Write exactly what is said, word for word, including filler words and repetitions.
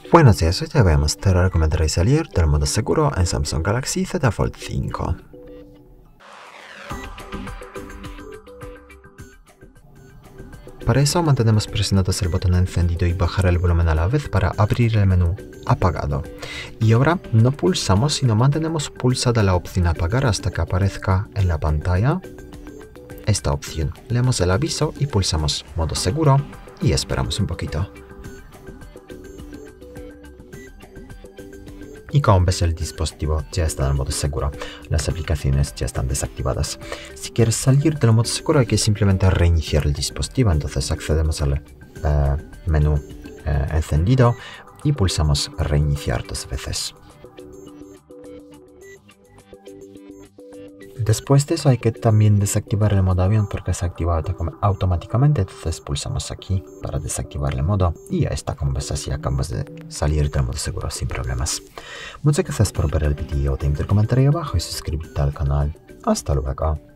Buenos días, hoy te voy a mostrar a recomendaré salir del modo seguro en Samsung Galaxy Z Fold cinco. Para eso mantenemos presionados el botón encendido y bajar el volumen a la vez para abrir el menú apagado. Y ahora no pulsamos, sino mantenemos pulsada la opción apagar hasta que aparezca en la pantalla esta opción. Leemos el aviso y pulsamos modo seguro y esperamos un poquito. Y como ves, el dispositivo ya está en el modo seguro, las aplicaciones ya están desactivadas. Si quieres salir del modo seguro hay que simplemente reiniciar el dispositivo, entonces accedemos al eh, menú eh, encendido y pulsamos reiniciar dos veces. Después de eso hay que también desactivar el modo avión porque se activa automáticamente, entonces pulsamos aquí para desactivar el modo y ya está, como ves, así acabamos de salir del modo seguro sin problemas. Muchas gracias por ver el vídeo, te invito a comentar ahí abajo y suscribirte al canal. Hasta luego.